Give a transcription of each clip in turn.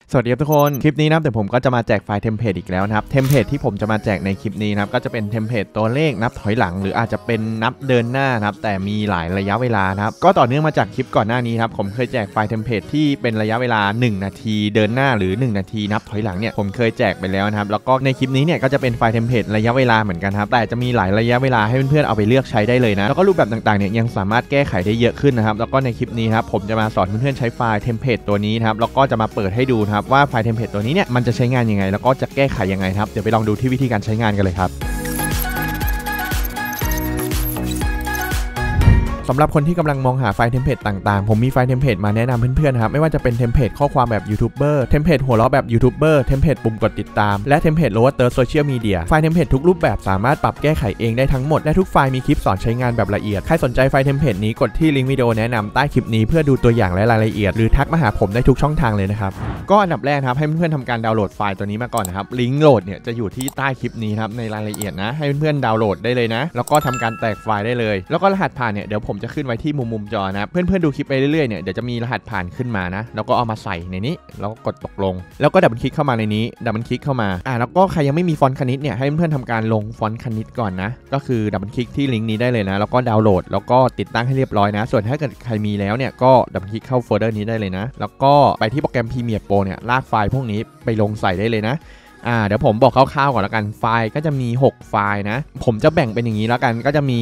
สวัสดีครับทุกคนคลิปนี้นะแต่ผมก็จะมาแจกไฟล์เทมเพลตอีกแล้วนะครับเทมเพลตที่ผมจะมาแจกในคลิปนี้นะครับก็จะเป็นเทมเพลตตัวเลขนับถอยหลังหรืออาจจะเป็นนับเดินหน้านะครับแต่มีหลายระยะเวลานะครับก็ต่อเนื่องมาจากคลิปก่อนหน้านี้ครับผมเคยแจกไฟล์เทมเพลตที่เป็นระยะเวลา1นาทีเดินหน้าหรือ1นาทีนับถอยหลังเนี่ยผมเคยแจกไปแล้วนะครับแล้วก็ในคลิปนี้เนี่ยก็จะเป็นไฟล์เทมเพลตระยะเวลาเหมือนกันครับแต่จะมีหลายระยะเวลาให้เพื่อนๆเอาไปเลือกใช้ได้เลยนะแล้วก็รูปแบบต่างๆเนี่ยยังสามารถแก้ไขได้เยอะขึ้นนะครับแล้วก็ในคลิปนี้ครับผมจะมาสอนเพื่อนๆใช้ไฟล์เทมเพลตตัวนี้นะครับแล้วก็จะมาเปิดให้ดูนะครับว่าไฟล์เทมเพลตตัวนี้เนี่ยมันจะใช้งานยังไงแล้วก็จะแก้ไขยังไงครับเดี๋ยวไปลองดูที่วิธีการใช้งานกันเลยครับสำหรับคนที่กำลังมองหาไฟล์เทมเพลตต่างๆผมมีไฟล์เทมเพลตมาแนะนำเพื่อนๆครับไม่ว่าจะเป็นเทมเพลตข้อความแบบยูทูบเบอร์เทมเพลตหัวเราะแบบยูทูบเบอร์เทมเพลตปุ่มกดติดตามและเทมเพลตโลว์เตอร์โซเชียลมีเดียไฟล์เทมเพลตทุกรูปแบบสามารถปรับแก้ไขเองได้ทั้งหมดและทุกไฟล์มีคลิปสอนใช้งานแบบละเอียดใครสนใจไฟล์เทมเพลตนี้กดที่ลิงก์วิดีโอแนะนำใต้คลิปนี้เพื่อดูตัวอย่างและรายละเอียดหรือทักมาหาผมได้ทุกช่องทางเลยนะครับก็อันดับแรกครับให้เพื่อนๆทำการดาวน์โหลดไฟล์ตัวนี้มาก่อนนะครับลิงก์โหลดเนี่ยจะอยู่ที่ใต้คลิปนี้ครับในรายละเอียดนะให้เพื่อนๆดาวน์โหลดได้เลยนะแล้วก็ทำการแตกไฟล์ได้เลยแล้วก็รหัสผ่านเนี่ยเดี๋ยวผมจะขึ้นไว้ที่มุมจอนะเพื่อนๆดูคลิปไปเรื่อยๆเนี่ยเดี๋ยวจะมีรหัสผ่านขึ้นมานะแล้วก็เอามาใส่ในนี้แล้วก็กดตกลงแล้วก็ดับเบิลคลิกเข้ามาในนี้ดับเบิลคลิกเข้ามาแล้วก็ใครยังไม่มีฟอนต์คณิตเนี่ยให้เพื่อนๆทำการลงฟอนต์คณิตก่อนนะก็คือดับเบิลคลิกที่ลิงก์นี้ได้เลยนะแล้วก็ดาวน์โหลดแล้วก็ติดตั้งให้เรียบร้อยนะส่วนถ้าเกิดใครมีแล้วเนี่ยก็ดับเบิลคลิกเข้าโฟลเดอร์นี้ได้เลยนะแล้วก็ไปที่โปรแกรม Premiere Pro เนี่ยลากไฟล์พวกนี้ไปลงใส่ได้เลยนะเดี๋ยวผมบอกคร่าวๆก่อนแล้วกันไฟล์ก็จะมี6ไฟล์นะผมจะแบ่งเป็นอย่างนี้แล้วกันก็จะมี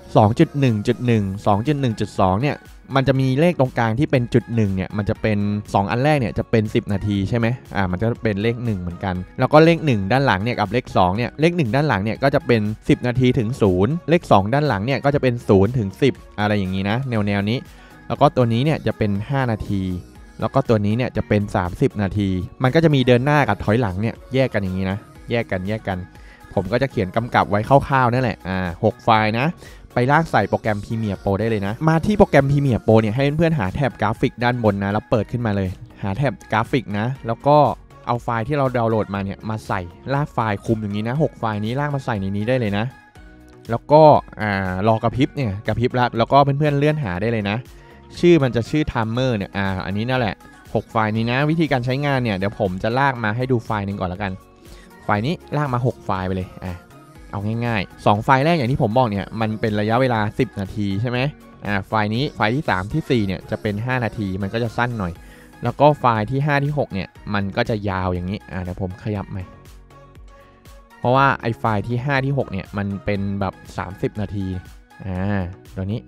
2.1.1 2.1.2 เนี่ยมันจะมีเลขตรงกลางที่เป็นจุด1เนี่ยมันจะเป็น2อันแรกเนี่ยจะเป็น10นาทีใช่ไหมมันจะเป็นเลข1เหมือนกันแล้วก็เลข1ด้านหลังเนี่ยกับเลข2เนี่ยเลข1ด้านหลังเนี่ยก็จะเป็น10นาทีถึง0เลข2ด้านหลังเนี่ยก็จะเป็น0ถึง10อะไรอย่างนี้นะแนวนี้แล้วก็ตัวนี้เนี่ยจะเป็น5นาทีแล้วก็ตัวนี้เนี่ยจะเป็น30นาทีมันก็จะมีเดินหน้ากับถอยหลังเนี่ยแยกกันอย่างนี้นะแยกกันผมก็จะเขียนกำกับไว้คร่าวๆนั่นแหละ6ไฟล์นะไปลากใส่โปรแกรม Premiere Pro ได้เลยนะมาที่โปรแกรม Premiere Pro เนี่ยให้เพื่อนๆหาแท็บกราฟิกด้านบนนะแล้วเปิดขึ้นมาเลยหาแท็บกราฟิกนะแล้วก็เอาไฟล์ที่เราดาวน์โหลดมาเนี่ยมาใส่ลากไฟล์คุมอย่างนี้นะ6ไฟล์นี้ลากมาใส่ในนี้ได้เลยนะแล้วก็รอกระพริบเนี่ยกระพริบแล้วก็เพื่อนๆเลื่อนหาได้เลยนะชื่อมันจะชื่อ Timer เนี่ยอันนี้นั่นแหละ6ไฟล์นี้นะวิธีการใช้งานเนี่ยเดี๋ยวผมจะลากมาให้ดูไฟล์นึงก่อนแล้วกันไฟล์นี้ลากมา6ไฟล์ไปเลยเอาง่ายๆ2ไฟล์แรกอย่างที่ผมบอกเนี่ยมันเป็นระยะเวลา10นาทีใช่ไหมไฟล์นี้ไฟล์ที่3ที่4เนี่ยจะเป็น5นาทีมันก็จะสั้นหน่อยแล้วก็ไฟล์ที่5ที่6เนี่ยมันก็จะยาวอย่างนี้เดี๋ยวผมขยับใหม่เพราะว่าไอไฟล์ที่5ที่6เนี่ยมันเป็นแบบ30นาทีตัวนี้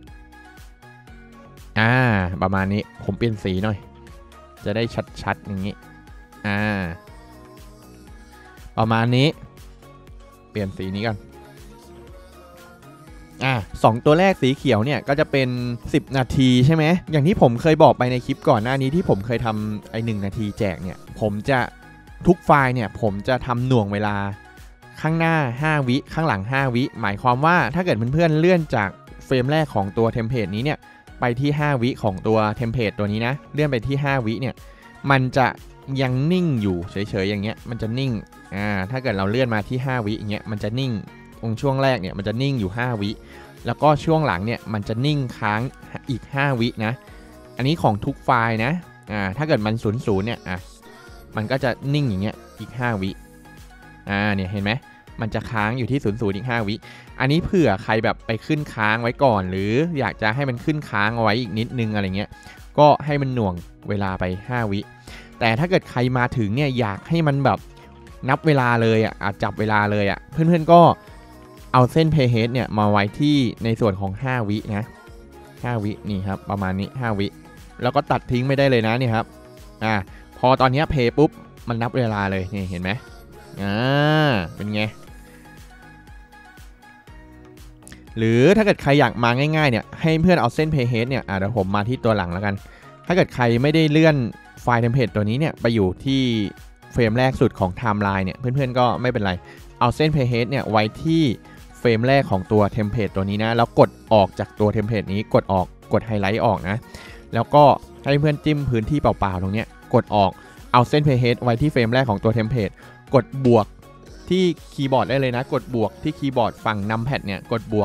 ประมาณนี้ผมเปลี่ยนสีหน่อยจะได้ชัดๆอย่างนี้ประมาณนี้เปลี่ยนสีนี้กัน2ตัวแรกสีเขียวเนี่ยก็จะเป็น10นาทีใช่ไหมอย่างที่ผมเคยบอกไปในคลิปก่อนหน้านี้ที่ผมเคยทำไอ้1นาทีแจกเนี่ยผมจะทุกไฟล์เนี่ยผมจะทำหน่วงเวลาข้างหน้า5วิข้างหลัง5วิหมายความว่าถ้าเกิดเพื่อนๆเลื่อนจากเฟรมแรกของตัวเทมเพลตนี้เนี่ยไปที่5วิของตัวเทมเพลตตัวนี้นะเลื่อนไปที่5วิเนี่ยมันจะยังนิ่งอยู่เฉยๆอย่างเงี้ยมันจะนิ่งถ้าเกิดเราเลื่อนมาที่5วิอย่างเงี้ยมันจะนิ่งตรงช่วงแรกเนี่ยมันจะนิ่งอยู่5วิแล้วก็ช่วงหลังเนี่ยมันจะนิ่งค้างอีก5วินะอันนี้ของทุกไฟล์นะถ้าเกิดมัน00เนี่ยมันก็จะนิ่งอย่างเงี้ยอีก5วิเนี่ยเห็นไหมมันจะค้างอยู่ที่00อีก5วิอันนี้เผื่อใครแบบไปขึ้นค้างไว้ก่อนหรืออยากจะให้มันขึ้นค้างเอาไว้อีกนิดนึงอะไรเงี้ยก็ให้มันหน่วงเวลาไป5วิแต่ถ้าเกิดใครมาถึงเนี่ยอยากให้มันแบบนับเวลาเลยจับเวลาเลยเพื่อนๆก็เอาเส้น playhead เนี่ยมาไว้ที่ในส่วนของ5วินะ5วินี่ครับประมาณนี้5วิแล้วก็ตัดทิ้งไม่ได้เลยนะนี่ครับพอตอนนี้เพย์ปุ๊บมันนับเวลาเลยนี่เห็นไหมเป็นไงหรือถ้าเกิดใครอยากมาง่ายๆเนี่ยให้เพื่อนเอาเส้น playhead เนี่ยเดี๋ยวผมมาที่ตัวหลังแล้วกันถ้าเกิดใครไม่ได้เลื่อนไฟล์เทมเพลตตัวนี้เนี่ยไปอยู่ที่เฟรมแรกสุดของไทม์ไลน์เนี่ยเพื่อนๆก็ไม่เป็นไรเอาเส้น playhead เนี่ยไว้ที่เฟรมแรกของตัวเทมเพลตตัวนี้นะแล้วกดออกจากตัวเทมเพลตนี้กดไฮไลท์ออกนะแล้วก็ให้เพื่อนจิ้มพื้นที่เปล่าๆตรงนี้กดออกเอาเส้น playhead ไว้ที่เฟรมแรกของตัวเทมเพลตกดบวกที่คีย์บอร์ดได้เลยนะกดบวกที่คีย์บอร์ดฝั่งนัมแพดเนี่ยกดบวก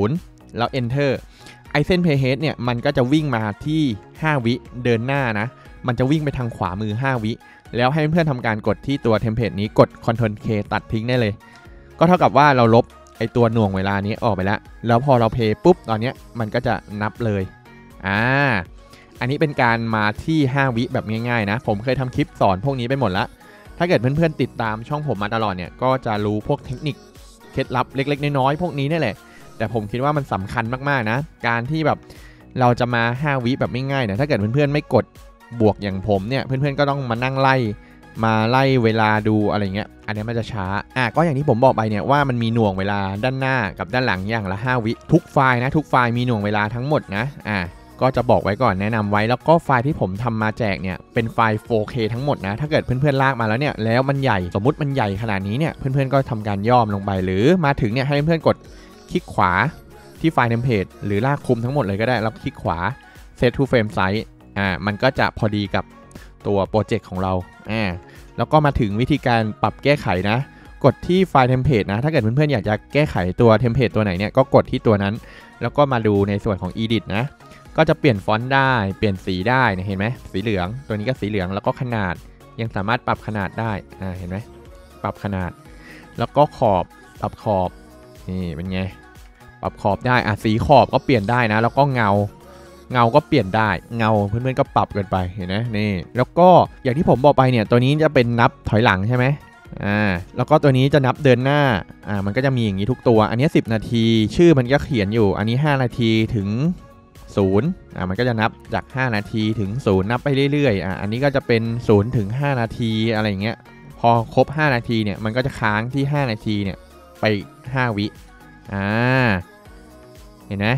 5.0 แล้ว enter ไอเส้น playhead เนี่ยมันก็จะวิ่งมาที่5วิเดินหน้านะมันจะวิ่งไปทางขวามือ5วิแล้วให้เพื่อนๆทำการกดที่ตัวเทมเพลตนี้กด Ctrl K ตัดทิ้งได้เลยก็เท่ากับว่าเราลบไอตัวหน่วงเวลานี้ออกไปแล้วพอเราเพย์ปุ๊บตอนนี้มันก็จะนับเลยอันนี้เป็นการมาที่5วิแบบง่ายๆนะผมเคยทำคลิปสอนพวกนี้ไปหมดแล้วถ้าเกิดเพื่อนๆติดตามช่องผมมาตลอดเนี่ยก็จะรู้พวกเทคนิคเคล็ดลับเล็กๆน้อยๆพวกนี้นี่แหละแต่ผมคิดว่ามันสำคัญมากๆนะการที่แบบเราจะมา5วิแบบไม่ง่ายนะถ้าเกิดเพื่อนๆไม่กดบวกอย่างผมเนี่ยเพื่อนๆก็ต้องมานั่งไล่เวลาดูอะไรเงี้ยอันนี้มันจะช้าก็อย่างที่ผมบอกไปเนี่ยว่ามันมีหน่วงเวลาด้านหน้ากับด้านหลังอย่างละ5วิทุกไฟล์นะทุกไฟล์มีหน่วงเวลาทั้งหมดนะก็จะบอกไว้ก่อนแนะนำไว้แล้วก็ไฟล์ที่ผมทำมาแจกเนี่ยเป็นไฟล์ 4K ทั้งหมดนะถ้าเกิดเพื่อนๆลากมาแล้วเนี่ยแล้วมันใหญ่สมมุติมันใหญ่ขนาดนี้เนี่ยเพื่อนๆก็ทำการย่อมลงไปหรือมาถึงเนี่ยให้เพื่อนๆกดคลิกขวาที่ไฟล์เทมเพลตหรือลากคุมทั้งหมดเลยก็ได้แล้วคลิกขวา Set to Frame Size มันก็จะพอดีกับตัวโปรเจกต์ของเราแล้วก็มาถึงวิธีการปรับแก้ไขนะกดที่ไฟล์เทมเพลตนะถ้าเกิดเพื่อนๆอยากจะแก้ไขตัวเทมเพลตตัวไหนเนี่ยก็กดที่ตัวนั้นแล้วก็มาดูในส่วนของ Edit นะก็จะเปลี่ยนฟอนต์ได้เปลี่ยนสีได้นะเห็นไหมสีเหลืองตัวนี้ก็สีเหลืองแล้วก็ขนาดยังสามารถปรับขนาดได้เห็นไหมปรับขนาดแล้วก็ขอบปรับขอบนี่เป็นไงปรับขอบได้สีขอบก็เปลี่ยนได้นะแล้วก็เงาก็เปลี่ยนได้เงาเพื่อนๆก็ปรับกันไปเห็นไหมนี่แล้วก็อย่างที่ผมบอกไปเนี่ยตัวนี้จะเป็นนับถอยหลังใช่ไหมแล้วก็ตัวนี้จะนับเดินหน้ามันก็จะมีอย่างนี้ทุกตัวอันนี้10นาทีชื่อมันก็เขียนอยู่อันนี้5นาทีถึง0มันก็จะนับจาก5นาทีถึง0นับไปเรื่อยๆอันนี้ก็จะเป็น0ถึง5นาทีอะไรอย่างเงี้ยพอครบ5นาทีเนี่ยมันก็จะค้างที่5นาทีเนี่ยไป5วิเห็นไหม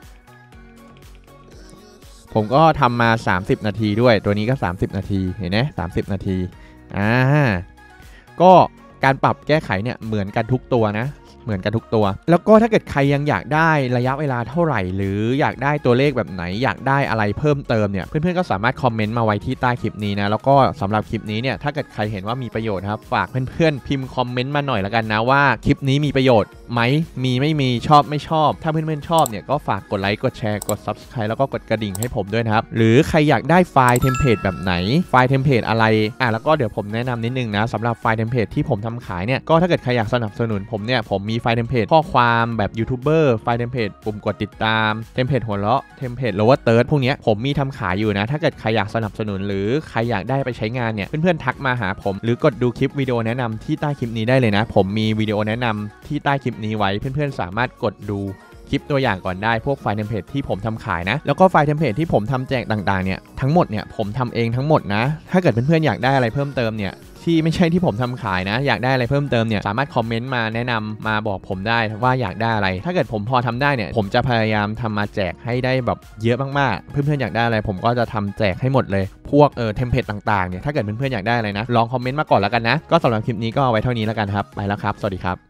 ผมก็ทำมา30นาทีด้วยตัวนี้ก็30นาทีเห็นไหม30นาทีก็การปรับแก้ไขเนี่ยเหมือนกันทุกตัวนะเหมือนกันทุกตัวแล้วก็ถ้าเกิดใครยังอยากได้ระยะเวลาเท่าไหร่หรืออยากได้ตัวเลขแบบไหนอยากได้อะไรเพิ่มเติมเนี่ยเพื่อนๆก็สามารถคอมเมนต์มาไว้ที่ใต้คลิปนี้นะแล้วก็สำหรับคลิปนี้เนี่ยถ้าเกิดใครเห็นว่ามีประโยชน์ครับฝากเพื่อนๆพิมพ์คอมเมนต์มาหน่อยละกันนะว่าคลิปนี้มีประโยชน์ไหมมีไม่มีชอบไม่ชอบถ้าเพื่อนๆชอบเนี่ยก็ฝากกดไลค์กดแชร์กด Subscribe แล้วก็กดกระดิ่งให้ผมด้วยนะครับหรือใครอยากได้ไฟล์เทมเพลตแบบไหนไฟล์เทมเพลตอะไรแล้วก็เดี๋ยวผมแนะนำนิดนึงนะสำหรับไฟล์เทมเพลตที่ผมทำขายเนี่ยก็ถ้าเกิดใครอยากสนับสนุนผมเนี่ยผมมีไฟล์เทมเพลตข้อความแบบยูทูบเบอร์ไฟล์เทมเพลตปุ่มกดติดตามเทมเพลตหัวเราะเทมเพลต lower third พวกนี้ผมมีทำขายอยู่นะถ้าเกิดใครอยากสนับสนุนหรือใครอยากได้ไปใช้งานเนี่ยเพื่อนๆทักมาหาผมหรือกดดูคลิปวิดีโอแนะนำที่ใต้คลิปนี้ได้เลยนะผมมีวิดีโอแนะนำที่ใต้คลิปนี้ไว้เพื่อนๆสามารถกดดูคลิปตัวอย่างก่อนได้พวกไฟล์เทมเพลตที่ผมทำขายนะแล้วก็ไฟล์เทมเพลตที่ผมทำแจกต่างๆเนี่ยทั้งหมดเนี่ยผมทำเองทั้งหมดนะถ้าเกิดเพื่อนๆอยากได้อะไรเพิ่มเติมเนี่ยที่ไม่ใช่ที่ผมทำขายนะอยากได้อะไรเพิ่มเติมเนี่ยสามารถคอมเมนต์มาแนะนำมาบอกผมได้ว่าอยากได้อะไรถ้าเกิดผมพอทำได้เนี่ยผมจะพยายามทำมาแจกให้ได้แบบเยอะมากๆเพื่อนๆอยากได้อะไรผมก็จะทำแจกให้หมดเลยพวกเทมเพลตต่างๆเนี่ยถ้าเกิดเพื่อนๆอยากได้อะไรนะลองคอมเมนต์มาก่อนแล้วกันนะก็สำหรับคลิปนี้ก็เอาไว้เท่านี้แล้วกันครับไปแล้วครับสวัสดีครับ